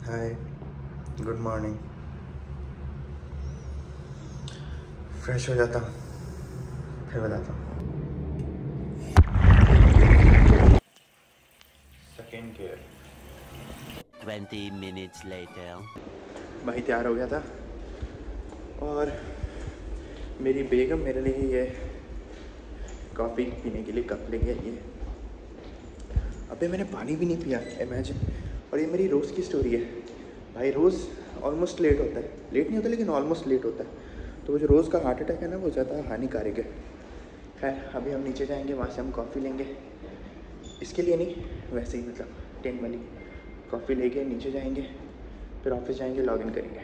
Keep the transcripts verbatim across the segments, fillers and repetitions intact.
हाय, good morning. Fresh हो जाता हूँ, फिर बताता हूँ। Second gear. Twenty minutes later. भाई तैयार हो गया था और मेरी बेगम मेरे लिए ये कॉफ़ी पीने के लिए कप लेके आई है। अबे मैंने पानी भी नहीं पिया, इमेजिन। और ये मेरी रोज़ की स्टोरी है भाई। रोज़ ऑलमोस्ट लेट होता है, लेट नहीं होता लेकिन ऑलमोस्ट लेट होता है। तो वो जो रोज़ का हार्ट अटैक है ना, वो ज़्यादा हानिकारक है। खैर अभी हम नीचे जाएंगे, वहाँ से हम कॉफ़ी लेंगे। इसके लिए नहीं, वैसे ही मतलब टेन वाली कॉफ़ी लेके नीचे जाएंगे, फिर ऑफिस जाएंगे, लॉगिन करेंगे।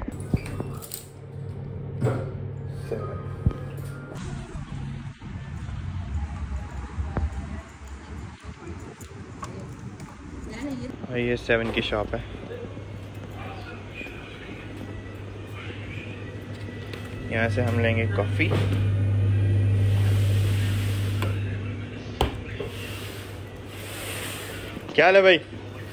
भाई ये सेवन की शॉप है। यहाँ से हम लेंगे कॉफ़ी। क्या हाल है भाई?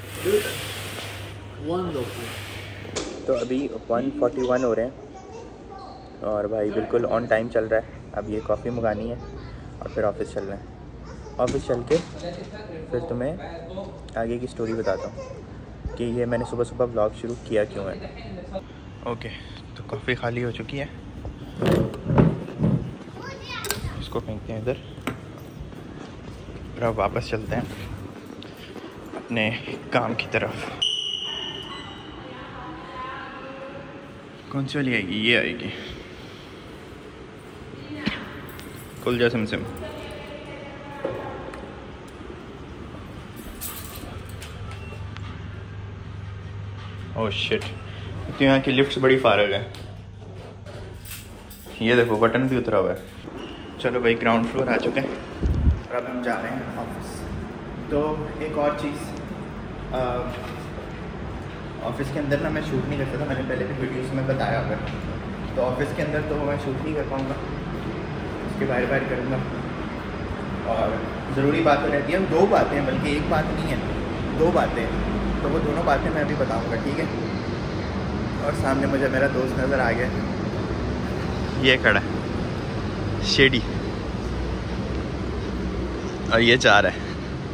तो अभी वन फोर्टी वन हो रहे हैं और भाई बिल्कुल ऑन टाइम चल रहा है। अब ये कॉफ़ी मंगानी है और फिर ऑफिस चलना है। ऑफिस चल के फिर तुम्हें आगे की स्टोरी बताता हूँ कि ये मैंने सुबह सुबह व्लॉग शुरू किया क्यों है। ओके, तो कॉफ़ी खाली हो चुकी है, इसको फेंकते हैं इधर और अब वापस चलते हैं अपने काम की तरफ। कौन सी वाली आएगी? ये आएगी, कुलजा सिमसिम। ओह शिट, तो यहाँ की लिफ्ट्स बड़ी फारग है। ये देखो बटन भी उतरा हुआ है। चलो भाई, ग्राउंड फ्लोर आ चुके हैं और अब हम जा रहे हैं ऑफिस। तो एक और चीज़, ऑफिस के अंदर ना मैं शूट नहीं करता था, मैंने पहले भी वीडियोस में बताया होगा। तो ऑफिस के अंदर तो मैं शूट नहीं कर पाऊँगा, उसके बाहर बाहर करूँगा। और ज़रूरी बात तो रहती है, दो बातें हैं, बल्कि एक बात नहीं है, दो बातें हैं। तो वो दोनों बातें मैं अभी बताऊँगा, ठीक है? और सामने मुझे मेरा दोस्त नज़र आ गया, ये खड़ा है शेडी, और ये जा रहा है।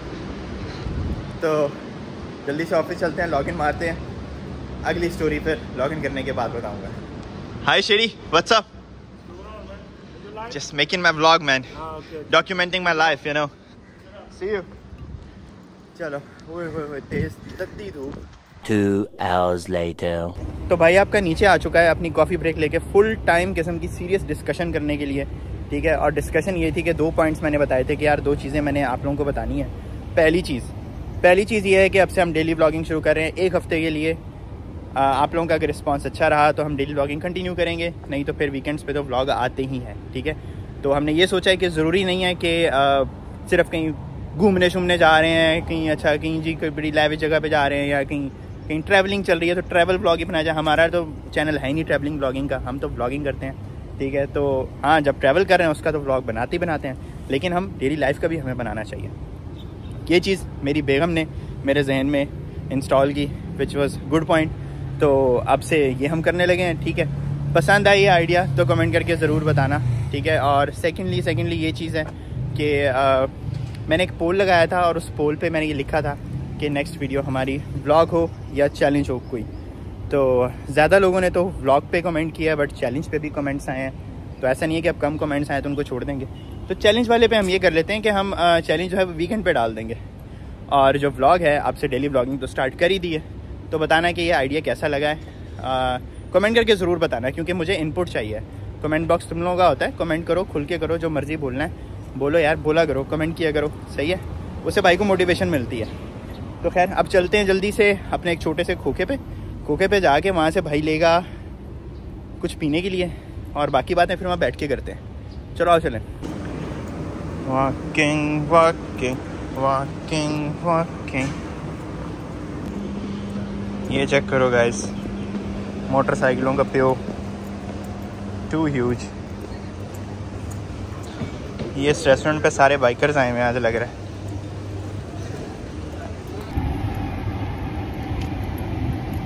तो जल्दी से ऑफिस चलते हैं, लॉगिन मारते हैं। अगली स्टोरी फिर लॉगिन करने के बाद बताऊंगा। Hi Shady, what's up? Just making my vlog man, documenting my life, you know. See you. चलो, ओए ओए ओए, तेज तत्ती धूप। Two hours later. तो भाई आपका नीचे आ चुका है अपनी कॉफ़ी ब्रेक लेके, फुल टाइम किस्म की सीरियस डिस्कशन करने के लिए, ठीक है? और डिस्कशन ये थी कि दो पॉइंट्स मैंने बताए थे कि यार दो चीज़ें मैंने आप लोगों को बतानी है। पहली चीज़ पहली चीज़ ये है कि अब से हम डेली व्लॉगिंग शुरू कर रहे हैं एक हफ़्ते के लिए। आ, आप लोगों का अगर रिस्पांस अच्छा रहा तो हम डेली व्लॉगिंग कंटिन्यू करेंगे, नहीं तो फिर वीकेंड्स पे तो व्लॉग आते ही हैं, ठीक है? तो हमने ये सोचा है कि ज़रूरी नहीं है कि सिर्फ कहीं घूमने शूमने जा रहे हैं, कहीं अच्छा कहीं जी कोई बड़ी लाइव जगह पे जा रहे हैं, या कहीं कहीं ट्रैवलिंग चल रही है तो ट्रैवल व्लॉग ही बनाया जाए। हमारा तो चैनल है ही नहीं ट्रैवलिंग व्लॉगिंग का, हम तो व्लॉगिंग करते हैं, ठीक है? तो हाँ, जब ट्रैवल कर रहे हैं उसका तो व्लॉग बनाते ही बनाते हैं, लेकिन हम डेली लाइफ का भी हमें बनाना चाहिए। ये चीज़ मेरी बेगम ने मेरे जहन में इंस्टॉल की, विच वॉज गुड पॉइंट। तो अब से ये हम करने लगे हैं, ठीक है? पसंद आई ये आइडिया तो कमेंट करके ज़रूर बताना, ठीक है? और सेकेंडली सेकेंडली ये चीज़ है कि मैंने एक पोल लगाया था और उस पोल पे मैंने ये लिखा था कि नेक्स्ट वीडियो हमारी व्लॉग हो या चैलेंज हो कोई। तो ज़्यादा लोगों ने तो व्लॉग पे कमेंट किया है, बट चैलेंज पे भी कमेंट्स आए हैं। तो ऐसा नहीं है कि अब कम कमेंट्स आए तो उनको छोड़ देंगे। तो चैलेंज वाले पे हम ये कर लेते हैं कि हम चैलेंज जो है वीकेंड पे डाल देंगे, और जो व्लॉग है आपसे डेली व्लॉगिंग तो स्टार्ट कर ही दी है। तो बताना कि ये आइडिया कैसा लगा है, कमेंट करके ज़रूर बताना, क्योंकि मुझे इनपुट चाहिए। कमेंट बॉक्स तुम लोगों का होता है, कमेंट करो, खुल के करो, जो मर्ज़ी बोलना है बोलो यार, बोला करो, कमेंट किया करो, सही है? उससे भाई को मोटिवेशन मिलती है। तो खैर अब चलते हैं जल्दी से अपने एक छोटे से खोखे पे खोखे पे जाके वहाँ से भाई लेगा कुछ पीने के लिए, और बाकी बातें फिर वहाँ बैठ के करते हैं। चलो आओ चलें। Walking walking walking walking. ये चेक करो गाइस, मोटरसाइकिलों का प्यो, टू ह्यूज। ये इस रेस्टोरेंट पे सारे बाइकर्स आए हुए हैं आज, लग रहा है।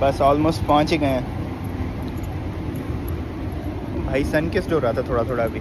बस ऑलमोस्ट पहुंच ही गए हैं भाई। सन किस्ट हो रहा था थोड़ा थोड़ा अभी।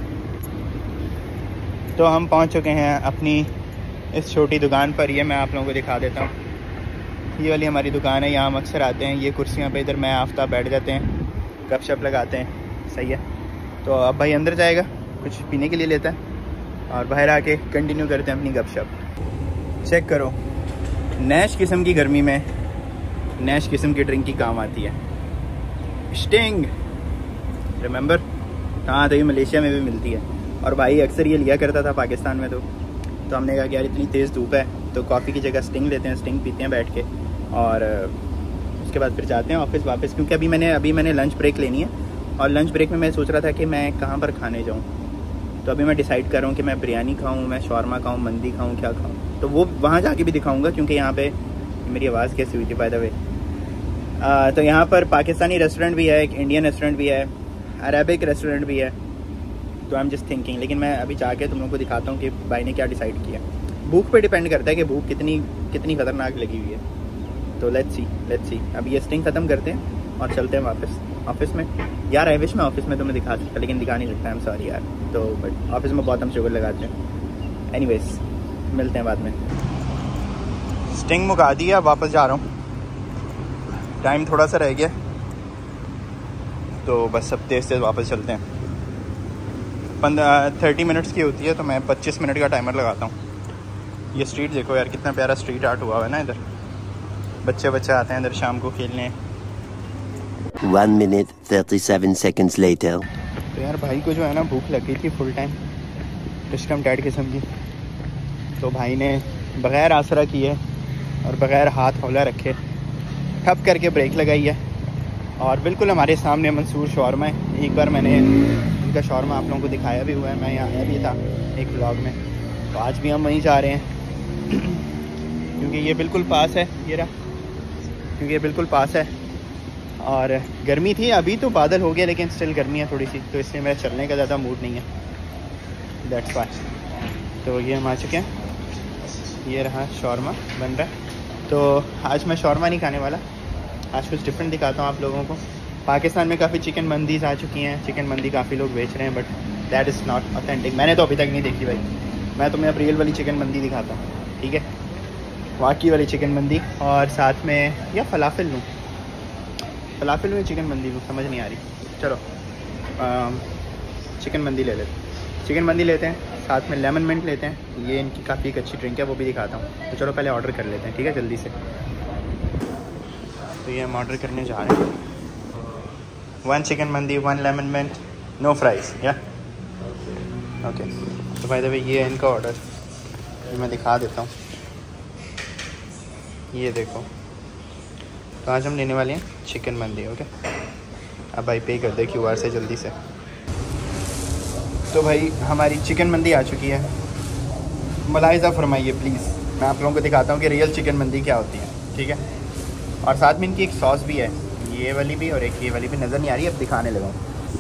तो हम पहुंच चुके हैं अपनी इस छोटी दुकान पर। ये मैं आप लोगों को दिखा देता हूँ। ये वाली हमारी दुकान है, यहाँ हम अक्सर आते हैं। ये कुर्सियाँ पे इधर मैं आफ्ताब बैठ जाते हैं, गपशप लगाते हैं। सही है। तो अब भाई अंदर जाएगा, कुछ पीने के लिए लेता है और बाहर आके कंटिन्यू करते हैं अपनी गपशप। चेक करो, नैश किस्म की गर्मी में नैश किस्म की ड्रिंक की काम आती है। Sting, remember? हाँ, तो ये मलेशिया में भी मिलती है। और भाई अक्सर ये लिया करता था पाकिस्तान में। तो तो हमने कहा कि यार इतनी तेज़ धूप है तो कॉफ़ी की जगह स्टिंग लेते हैं, स्टिंग पीते हैं बैठ के, और उसके बाद फिर जाते हैं ऑफिस वापस। क्योंकि अभी मैंने अभी मैंने लंच ब्रेक लेनी है और लंच ब्रेक में मैं सोच रहा था कि मैं कहाँ पर खाने जाऊँ। तो अभी मैं डिसाइड कर रहा हूँ कि मैं बिरयानी खाऊँ, मैं शौरमा खाऊँ, मंदी खाऊँ, क्या खाऊँ। तो वो वहाँ जाके भी दिखाऊँगा। क्योंकि यहाँ पे मेरी आवाज़ कैसी हुई थी बाय द वे। तो यहाँ पर पाकिस्तानी रेस्टोरेंट भी है, एक इंडियन रेस्टोरेंट भी है, अरेबिक रेस्टोरेंट भी है। तो आई एम जस्ट थिंकिंग। लेकिन मैं अभी जाके तुम लोगों को दिखाता हूँ कि भाई ने क्या डिसाइड किया। भूख पे डिपेंड करता है कि भूख कितनी कितनी ख़तरनाक लगी हुई है। तो लेट्स सी लेट्स सी अभी ये स्टिंग ख़त्म करते हैं और चलते हैं वापस ऑफिस में। यार आई विश मैं ऑफिस में तुम्हें दिखा सकता, लेकिन दिखा नहीं सकता। आई एम सॉरी यार। तो बट ऑफिस में बहुत हम शुगर लगाते हैं। एनीवेज मिलते हैं बाद में। स्टिंग मुका दी है, वापस जा रहा हूँ। टाइम थोड़ा सा रह गया तो बस सब तेज़ तेज़ वापस चलते हैं। पंद्रह थर्टी मिनट्स की होती है तो मैं पच्चीस मिनट का टाइमर लगाता हूँ। ये स्ट्रीट देखो यार, कितना प्यारा स्ट्रीट आर्ट हुआ है ना इधर। बच्चे बच्चे आते हैं इधर शाम को खेलने। One minute thirty-seven seconds later. तो यार भाई को जो है ना भूख लगी थी फुल टाइम, डिस्कम टाइट किस्म की। तो भाई ने बग़ैर आसरा किए और बग़ैर हाथ हौला रखे ठप करके ब्रेक लगाई है। और बिल्कुल हमारे सामने मंसूर शौरमा है। एक बार मैंने इनका शौरमा आप लोगों को दिखाया भी हुआ है, मैं यहाँ आया भी था एक ब्लॉग में। तो आज भी हम वहीं जा रहे हैं क्योंकि ये बिल्कुल पास है। ये रहा, क्योंकि ये बिल्कुल पास है। और गर्मी थी, अभी तो बादल हो गया लेकिन स्टिल गर्मी है थोड़ी सी, तो इसलिए मेरा चलने का ज़्यादा मूड नहीं है। That's why. तो ये हम आ चुके हैं। ये रहा शौरमा बन रहा है। तो आज मैं शौरमा नहीं खाने वाला, आज कुछ डिफरेंट दिखाता हूँ आप लोगों को। पाकिस्तान में काफ़ी चिकन मंदीज़ आ चुकी हैं, चिकन मंदी काफ़ी लोग बेच रहे हैं, but that is not authentic. मैंने तो अभी तक नहीं देखी भाई। मैं तुम्हें अब रियल वाली चिकन मंदी दिखाता हूँ, ठीक है? वाकई वाली चिकन मंदी। और साथ में या फलाफिल लूँ, फलाफिल में चिकन मंदी लूँ, समझ नहीं आ रही। चलो आ, चिकन मंदी ले लेते चिकन मंदी लेते हैं, साथ में लेमन मिंट लेते हैं। ये इनकी काफ़ी एक अच्छी ड्रिंक है, वो भी दिखाता हूँ। तो चलो पहले ऑर्डर कर लेते हैं, ठीक है, जल्दी से। तो ये हम ऑर्डर करने जा रहे हैं। One chicken mandi, one lemon mint, no fries, या ओके। तो भाई द ये है इनका ऑर्डर, ये मैं दिखा देता हूँ। ये देखो, तो आज हम लेने वाले हैं चिकन मंदी, ओके। अब भाई पे कर दे क्यू आर से जल्दी से। तो भाई हमारी चिकन मंदी आ चुकी है। मुलाहिज़ा फरमाइए प्लीज़। मैं आप लोगों को दिखाता हूँ कि रियल चिकन मंदी क्या होती है, ठीक है। और साथ में इनकी एक सॉस भी है, ये वाली भी और एक ये वाली भी। नज़र नहीं आ रही, अब दिखाने लगा।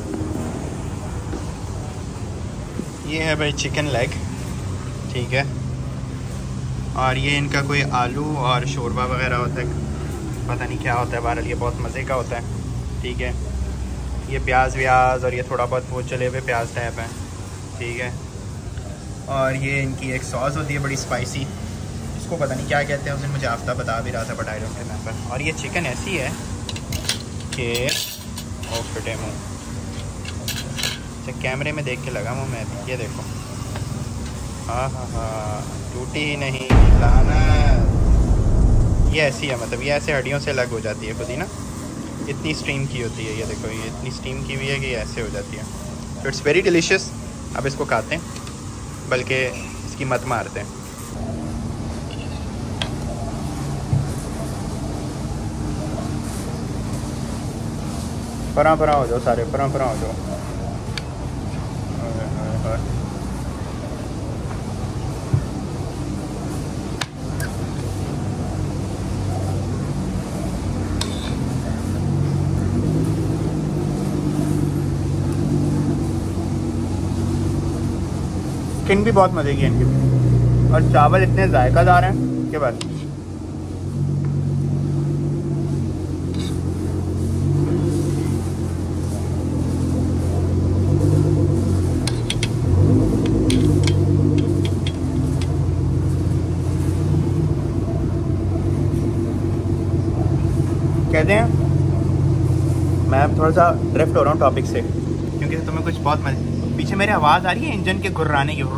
ये है भाई चिकन लेग, ठीक है। और ये इनका कोई आलू और शोरबा वगैरह होता है, पता नहीं क्या होता है, बहरहाल ये बहुत मज़े का होता है, ठीक है। ये प्याज व्याज और ये थोड़ा बहुत वो चले हुए प्याज टाइप है, ठीक है। और ये इनकी एक सॉस होती है बड़ी स्पाइसी, इसको पता नहीं क्या कहते हैं, उस दिन मुझे आफ्ताब बता भी रहा था, बट आई डोंट रिमेंबर। और ये चिकन ऐसी है कि ओ फिटे मुँह, अच्छा कैमरे में देख के लगा मुँह में। ये देखो, हाँ हाँ हाँ, टूटी ही नहीं लाना। ये ऐसी है, मतलब ये ऐसे हड्डियों से अलग हो जाती है खुद ही ना, इतनी स्टीम की होती है। ये देखो, ये इतनी स्टीम की हुई है कि ये ऐसे हो जाती है। तो इट्स वेरी डिलीशियस। अब इसको खाते हैं, बल्कि इसकी मत मारते हैं। परा परा हो जाओ सारे, परा परा हो जाओ। स्किन भी बहुत मज़े की है इनकी, और चावल इतने जायकादार हैं कि बस। कहते हैं मैं थोड़ा सा ड्रिफ्ट हो रहा हूँ टॉपिक से, क्योंकि तुम्हें कुछ बहुत मजे, पीछे मेरी आवाज़ आ रही है इंजन के गुर्राने की।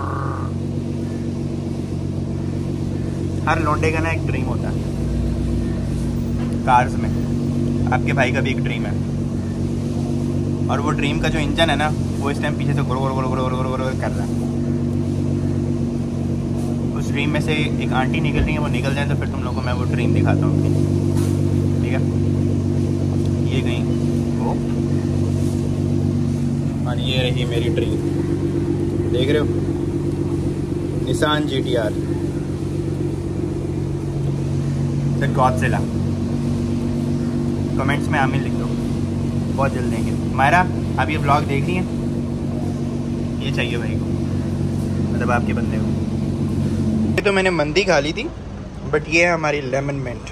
हर लौंडे का ना एक ड्रीम होता है कार्स में, आपके भाई का भी एक ड्रीम है, और वो ड्रीम का जो इंजन है ना वो इस टाइम पीछे से गुर गुर गुर गुर गुर गुर गुर कर रहा है। उस ड्रीम में से एक आंटी निकल रही है, वो निकल जाए तो फिर तुम लोगों को मैं वो ड्रीम दिखाता हूँ, ठीक है। ये गई वो, और ये रही मेरी ड्रीम, देख रहे हो, Nissan G T R Godzilla. Comments में आमिर लिख दो, बहुत जल्द देंगे। मायरा आप ये ब्लॉग देख रही हैं, ये चाहिए भाई को, मतलब आपके बंदे को। ये तो मैंने मंदी खा ली थी, बट ये है हमारी लेमन मिंट।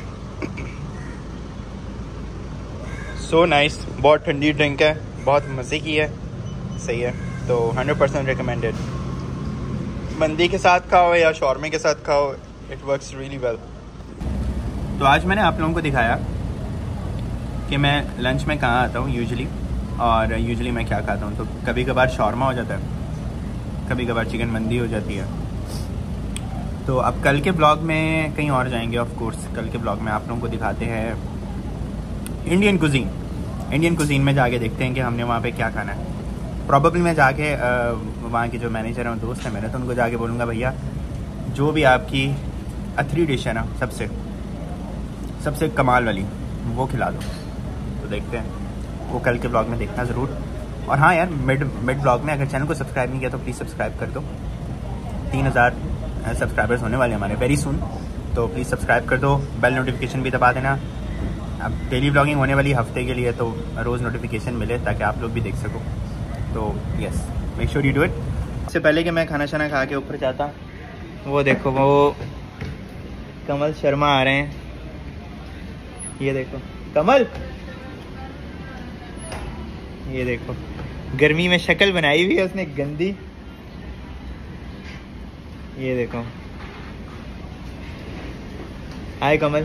सो नाइस, बहुत ठंडी ड्रिंक है, बहुत मज़े की है, सही है, तो हंड्रेड परसेंट रिकमेंडेड। मंदी के साथ खाओ या शौरमे के साथ खाओ, इट वर्क्स रियली वेल। तो आज मैंने आप लोगों को दिखाया कि मैं लंच में कहाँ आता हूँ यूजुअली, और यूजुअली मैं क्या खाता हूँ। तो कभी कभार शौरमा हो जाता है, कभी कभार चिकन मंदी हो जाती है। तो अब कल के ब्लॉग में कहीं और जाएंगे, ऑफ कोर्स कल के ब्लॉग में आप लोगों को दिखाते हैं इंडियन कुजीन। इंडियन कुजीन में जाके देखते हैं कि हमने वहाँ पे क्या खाना है। प्रॉबेबली मैं जाके वहाँ के जो मैनेजर हैं, दोस्त हैं मेरे, तो उनको जाके बोलूँगा भैया जो भी आपकी अथरी डिश है ना, सबसे सबसे कमाल वाली, वो खिला दो। तो देखते हैं, वो कल के ब्लॉग में देखना ज़रूर। और हाँ यार, मिड मिड ब्लॉग में अगर चैनल को सब्सक्राइब नहीं किया तो प्लीज़ सब्सक्राइब कर दो। तीन हज़ार सब्सक्राइबर्स होने वाले हमारे वेरी सुन, तो प्लीज़ सब्सक्राइब कर दो, बेल नोटिफिकेशन भी दबा देना। अब डेली ब्लॉगिंग होने वाली हफ्ते के लिए, तो रोज़ नोटिफिकेशन मिले ताकि आप लोग भी देख सको। तो yes, make sure you do it. इससे पहले कि मैं खाना शाना खा के ऊपर जाता, वो देखो वो कमल शर्मा आ रहे हैं। ये देखो कमल, ये देखो गर्मी में शक्ल बनाई हुई है उसने गंदी। ये देखो, हाय कमल।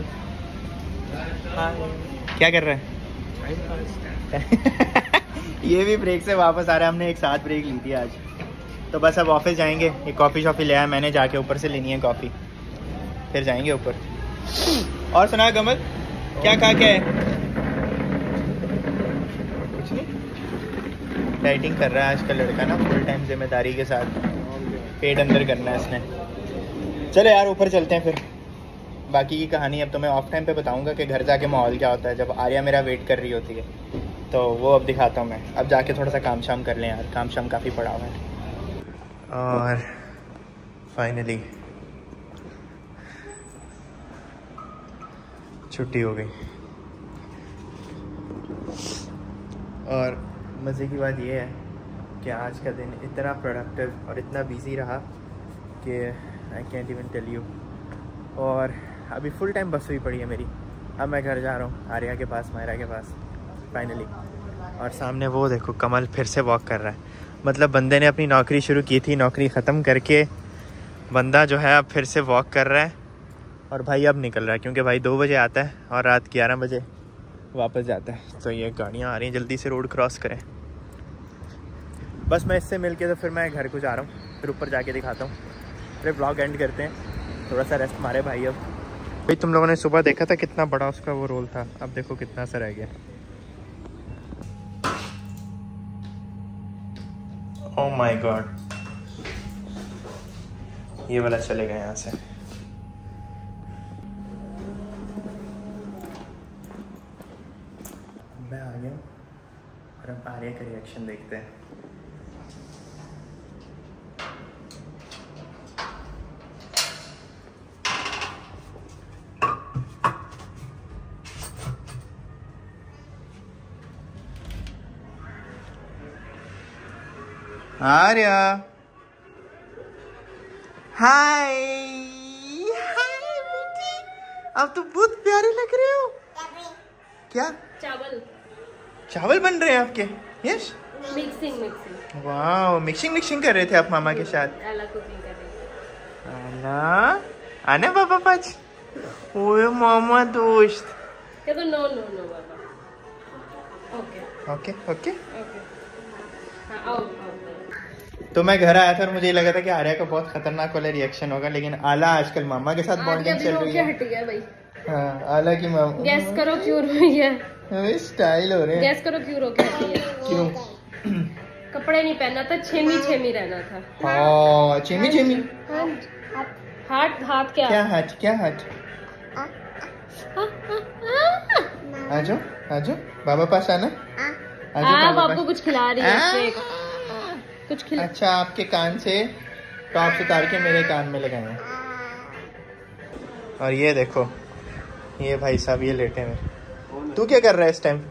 क्या कर रहा है? ये भी ब्रेक से वापस आ रहा है, हमने एक साथ ब्रेक ली थी आज। तो बस अब ऑफिस जाएंगे, एक कॉफ़ी शॉफ़ी ले आया मैंने, जाके ऊपर से लेनी है कॉफ़ी, फिर जाएंगे ऊपर। और सुना कमल, क्या खा के है? कुछ नहीं, डाइटिंग कर रहा है आजकल लड़का ना, फुल टाइम जिम्मेदारी के साथ, पेट अंदर करना है इसने। चलो यार ऊपर चलते हैं फिर, बाकी की कहानी अब तो मैं ऑफ टाइम पे बताऊंगा कि घर जाके माहौल क्या होता है जब आर्या मेरा वेट कर रही होती है, तो वो अब दिखाता हूँ मैं। अब जाके थोड़ा सा काम शाम कर लें यार, काम शाम काफ़ी पड़ा हुआ है। और फाइनली छुट्टी हो गई, और मज़े की बात यह है कि आज का दिन इतना प्रोडक्टिव और इतना बिजी रहा कि I can't even tell you. और अभी फुल टाइम बस हुई पड़ी है मेरी। अब मैं घर जा रहा हूँ, आर्या के पास, मायरा के पास फाइनली। और सामने वो देखो कमल फिर से वॉक कर रहा है, मतलब बंदे ने अपनी नौकरी शुरू की थी, नौकरी ख़त्म करके बंदा जो है अब फिर से वॉक कर रहा है। और भाई अब निकल रहा है, क्योंकि भाई दो बजे आता है और रात ग्यारह बजे वापस जाता है। तो ये गाड़ियाँ आ रही हैं, जल्दी से रोड क्रॉस करें। बस मैं इससे मिल के तो फिर मैं घर को जा रहा हूँ, फिर ऊपर जाके दिखाता हूँ, फिर ब्लॉग एंड करते हैं, थोड़ा सा रेस्ट मारे भाई। अब भाई तुम लोगों ने सुबह देखा था कितना बड़ा उसका वो रोल था, अब देखो कितना सा रह गया। ओह माय गॉड, ये वाला चलेगा यहाँ से। मैं आ गया और अब आर्या का रिएक्शन देखते हैं। आर्या, हाय हाय बेटी, आप तो बहुत प्यारे लग रहे हो। क्या चावल चावल बन रहे हैं आपके? यस, मिक्सिंग मिक्सिंग वाह, मिक्सिंग मिक्सिंग कर रहे थे आप मामा के साथ। अलग कुकिंग कर रहे थे। आना आना बाबा पाच, ओए मामा दोस्त, क्या तो नो नो नो बाबा। ओके ओके ओके ओके हाँ आओ आओ। तो मैं घर आया था और मुझे ये लगा था कि आर्या का बहुत खतरनाक वाला रिएक्शन होगा, लेकिन आला आजकल मामा के साथ बॉन्डिंग चल रही है। हट गया भाई। हाँ आला की मामा। गैस करो क्यों रोई है? स्टाइल हो रहे हैं। गैस करो क्यों रोके हटी है? क्यों? कपड़े नहीं पहनना था, छेमी छेमी रहना था। हाँ छेमी छेमी। हाथ हाथ क्या? क्या हाथ क्या हाथ? आजो आजो बाबा पास आना। आप आपको कुछ खिला रही है, कुछ खिला। अच्छा आपके कान से टॉप्स उतार के मेरे कान में लगाए। और ये देखो ये भाई साहब ये लेटे हुए। तू क्या कर रहा है इस टाइम?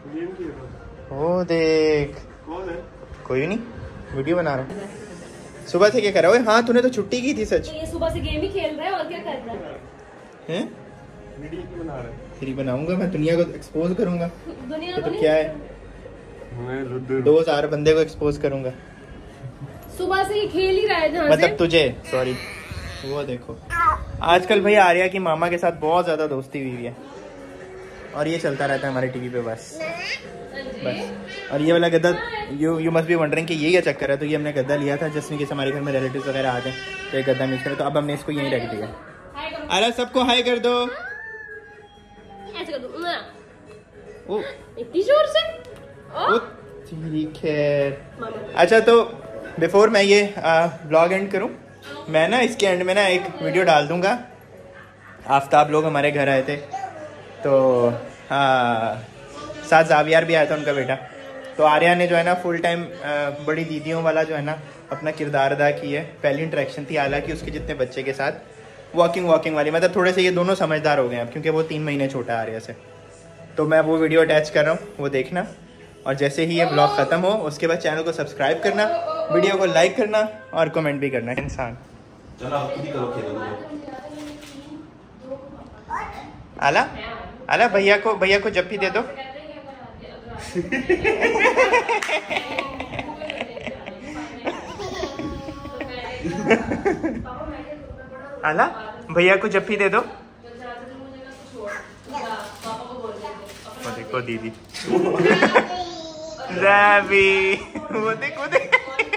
ओ देख कौन है? कोई नहीं, वीडियो बना रहा हूँ। सुबह से क्या कर रहा है? हाँ तूने तो छुट्टी की थी सच। ये सुबह से गेम ही खेल रहा है और क्या कर रहा है? हैं? वीडियो क्यों बना रहा है? तेरी बनाऊंगा मैं, दुनिया को एक्सपोज करूंगा। दुनिया तो, को तो क्या है? दो हजार बंदे को एक्सपोज करूंगा। सुबह से ही खेल ही रहा है जहाँ मतलब से। तुझे सॉरी। वो देखो आजकल भाई आर्या की मामा के साथ बहुत ज्यादा दोस्ती हुई है और ये चलता रहता है हमारे टीवी पे बस बस। और ये वाला गद्दा you you must be wondering कि ये क्या चक्कर है। तो ये हमने गद्दा लिया था जिसमें कि हमारे घर में रिलेटिव्स वगैरह आते हैं तो ये गद्दा मिक्स करें, तो अब हमने इसको यहीं रख दिया। अरे सबको हाई कर दो। ऐसे कर दो ना। ओ इतनी जोर से। ओ ठीक है। अच्छा तो बिफोर मैं ये ब्लॉग एंड करूं, मैं ना इसके एंड में ना एक वीडियो डाल दूंगा। आफ्ताब लोग हमारे घर आए थे तो हाँ साथ जावियार भी आया था उनका बेटा। तो आर्या ने जो है ना फुल टाइम बड़ी दीदियों वाला जो है ना अपना किरदार अदा की है। पहली इंटरेक्शन थी हालांकि उसके जितने बच्चे के साथ वॉकिंग वॉकिंग वाली, मतलब थोड़े से ये दोनों समझदार हो गए हैं अब क्योंकि वो तीन महीने छोटा आर्या से। तो मैं वो वीडियो अटैच कर रहा हूँ, वो देखना। और जैसे ही ये ब्लॉग खत्म हो उसके बाद चैनल को सब्सक्राइब करना, वीडियो को लाइक करना और कमेंट भी करना। इंसान आला आला भैया को भैया को जप्पी दे दो। आला भैया को जप्पी दे दो। वो देखो दीदी वो देख वो देख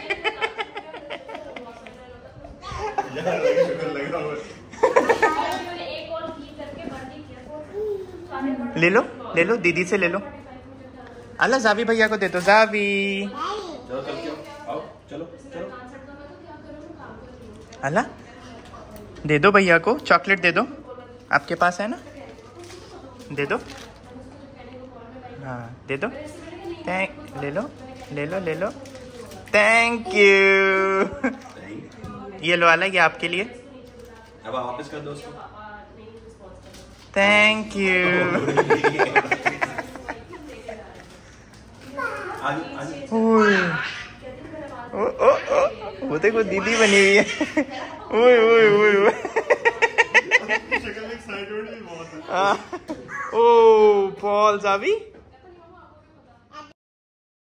ले लो ले लो दीदी से ले लो। अल्लाह जावी भैया को दे दो। जावी अल्लाह दे दो भैया को, चॉकलेट दे दो, आपके पास है ना, दे दो। हाँ दे दो। थैंक ले लो ले लो ले लो। Thank you. ये लो वाला ये आपके लिए। अब वापस कर दो उसको। Thank you. ओ ओ ओ वो देखो दीदी बनी हुई है। ओए ओए ओए ओए। ओ पॉल जावी